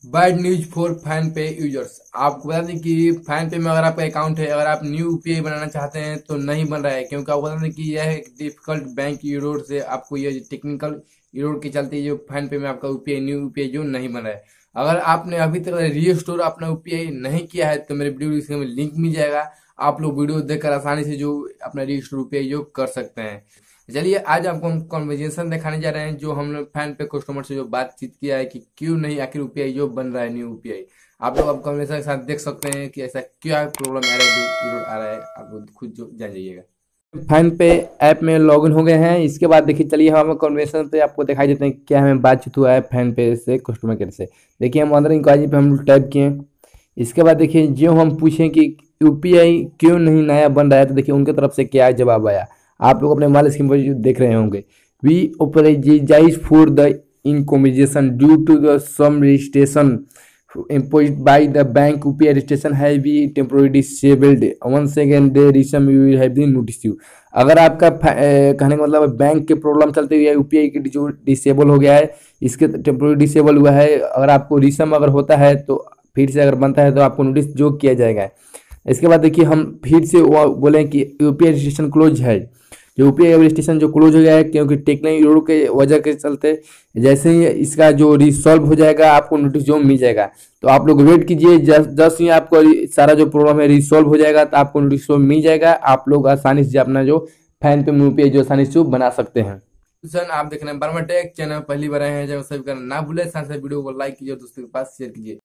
Bad news for fan pay users. आपको बता दें कि फैन पे में अगर आपका अकाउंट है, अगर आप न्यू यूपीआई बनाना चाहते हैं तो नहीं बन रहा है, क्योंकि आपको बता दें कि यह एक डिफिकल्ट बैंक यूरोड से आपको ये टेक्निकल यूरोड के चलते जो फैन पे में आपका यूपीआई न्यू यूपीआई जो नहीं बन रहा है। अगर आपने अभी तक रीस्टोर अपना यूपीआई नहीं किया है तो मेरे वीडियो डिस्क्रिप्शन में लिंक मिल जाएगा, आप लोग वीडियो देखकर आसानी से जो अपना रीस्टोर यूपीआई जो कर सकते हैं। चलिए आज आपको हम कॉन्वर्जेशन दिखाने जा रहे हैं, जो हम लोग फैन पे कस्टमर से जो बातचीत किया है कि क्यों नहीं आखिर यूपीआई जो बन रहा है न्यू यूपीआई। आप लोग अब कॉन्वर्जेशन के साथ देख सकते हैं कि ऐसा क्या प्रॉब्लम आ रहा है, जो error आ रहा है, आप लोग खुद जो जान जाइएगा। फैन पे ऐप में लॉगिन हो गए हैं। इसके बाद देखिए, चलिए हम कॉन्वर्सेशन पे आपको दिखाई देते हैं क्या हमें बातचीत हुआ है फैन पे से कस्टमर केयर से। देखिए हम अंदर इंक्वायरी पे हम टाइप किए। इसके बाद देखिए जो हम पूछें कि यूपीआई क्यों नहीं नया बन रहा है, तो देखिए उनके तरफ से क्या जवाब आया। आप लोग अपने मोबाइल स्क्रीन पर जो देख रहे होंगे, we apologize for the inconvenience due to the some registration imposed by the bank. UPI registration has been temporarily disabled. Once again they resume you will have been notice you. अगर आपका कहने का मतलब बैंक के problem चलते हुए UPI की जो डिसेबल हो गया है, इसके टेम्पोररी डिसेबल हुआ है, अगर आपको रिसम अगर होता है तो फिर से अगर बनता है तो आपको नोटिस जो किया जाएगा। इसके बाद देखिए हम फिर से वो बोले कि यूपीआई रजिस्ट्रेशन क्लोज है। जो यूपीआई रजिस्ट्रेशन जो क्लोज हो गया है क्योंकि टेक्निकल इशू के वजह के चलते, जैसे ही इसका जो रिसॉल्व हो जाएगा आपको नोटिस जो मिल जाएगा। तो आप लोग वेट कीजिए, जस्ट ही आपको सारा जो प्रॉब्लम है रिसॉल्व हो जाएगा तो आपको नोटिस मिल जाएगा। आप लोग आसानी से अपना जो फैन पे यूपीआई जो आसानी से बना सकते हैं। आप देख रहे हैं बर्मा टेक चैनल, पहली बार आए हैं जब सब्सक्राइब करना ना भूले, साथ साथ वीडियो को लाइक कीजिए, दोस्तों के पास शेयर कीजिए।